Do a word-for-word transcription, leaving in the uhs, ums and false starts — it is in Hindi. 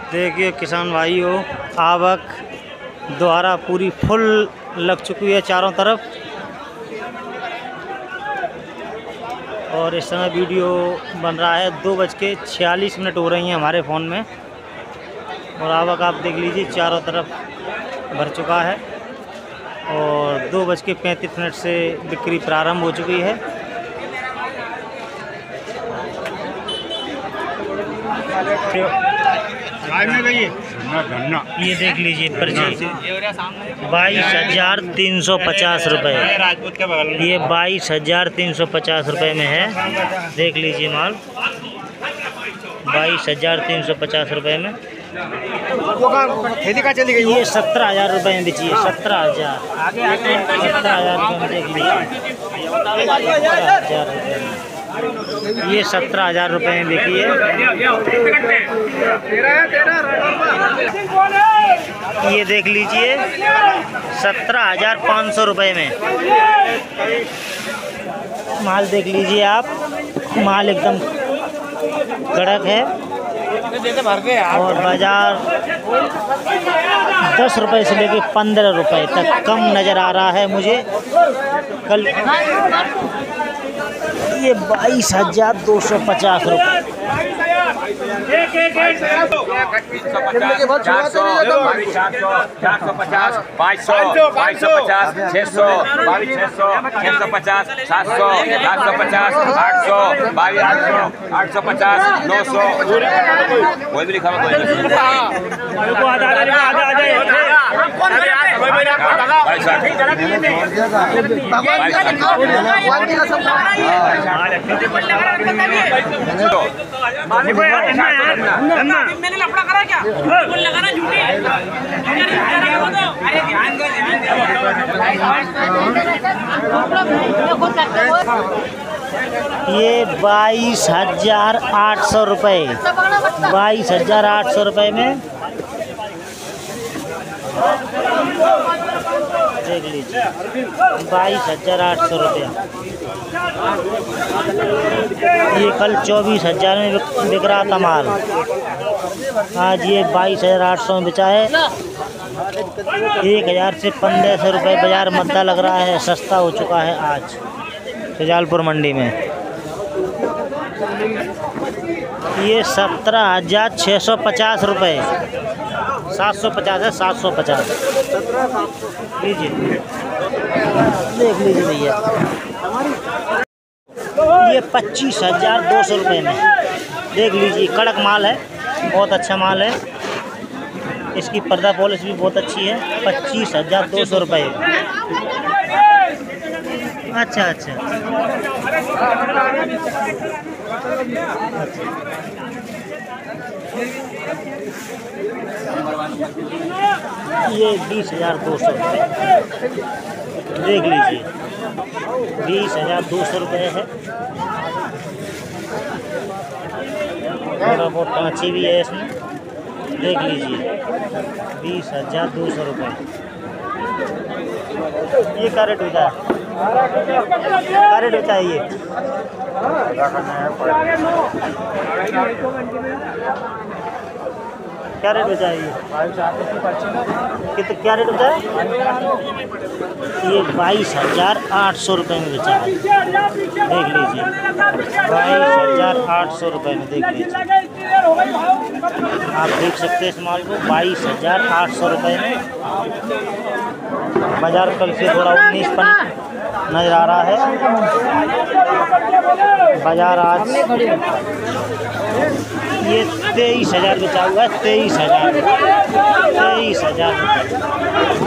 देखिए किसान भाइयों, आवक द्वारा पूरी फुल लग चुकी है चारों तरफ। और इस समय वीडियो बन रहा है, दो बज के छियालीस मिनट हो रही हैं हमारे फ़ोन में। और आवक आप देख लीजिए चारों तरफ भर चुका है। और दो बज के पैंतीस मिनट से बिक्री प्रारंभ हो चुकी है। ये देख लीजिए पर्ची बाईस हजार तीन सौ पचास रुपये। ये बाईस हजार तीन सौ पचास रुपये में है। देख लीजिए माल बाईस हजार तीन सौ पचास रुपये में। ये सत्रह हजार रुपये में बेचिए। सत्रह हजार सत्रह हजार रुपये में देख लीजिए। ये सत्रह हजार रुपये में बिकी है। ये देख लीजिए सत्रह हजार पाँच सौ रुपये में माल। देख लीजिए आप, माल एकदम कड़क है। और बाजार दस रुपये से लेके पंद्रह रुपये तक कम नज़र आ रहा है मुझे। कल ये बाईस हजार दो सौ पचास रुपये। चार सौ चार सौ पचास बाईस सौ बाईस सौ पचास छः सौ बाईस छः सौ छः सौ पचास सात सौ सात सौ पचास आठ सौ बाईस आठ सौ आठ सौ पचास नौ सौ। कोई भी लिखा हुआ मैंने लफड़ा करा क्या? बोल लगा ना झूठी। अरे ध्यान दो ये बाईस हजार आठ सौ रुपये। बाईस हजार आठ सौ रुपये में देख लीजिए बाईस हजार आठ सौ रुपया। ये कल चौबीस हजार में बिक रहा था माल, आज ये बाईस हजार आठ सौ में बेचा है। एक हज़ार से पंद्रह सौ रुपये बाज़ार मद्दा लग रहा है। सस्ता हो चुका है आज शुजालपुर मंडी में। ये सत्रह हजार छः सौ पचास रुपये। सात सौ पचास है, सात सौ पचास लीजिए। देख लीजिए भैया, ये पच्चीस हजार दो सौ रुपये में। देख लीजिए कड़क माल है, बहुत अच्छा माल है। इसकी पर्दा पॉलिश भी बहुत अच्छी है। पच्चीस हजार दो सौ रुपये। अच्छा अच्छा ये बीस हजार दो सौ रुपये। देख लीजिए बीस हजार दो सौ रुपये है। थोड़ा बहुत टाँची भी है इसमें। देख लीजिए बीस हजार दो सौ रुपये। ये क्या रेट होता है? क्या रेट होता है ये? क्या रेट होता है ये? कितना क्या रेट होता है? ये बाईस हजार आठ सौ रुपये में बेचा है। देख लीजिए बाईस हजार आठ सौ रुपये में। देख लीजिए आप देख सकते हैं इस माल को बाईस हजार आठ सौ रुपये में। बाजार कल से थोड़ा उन्नीस पन नज़र आ रहा है। बाजार आज ये तेईस हजार बेचा हुआ है। तेईस हजार तेईस हजार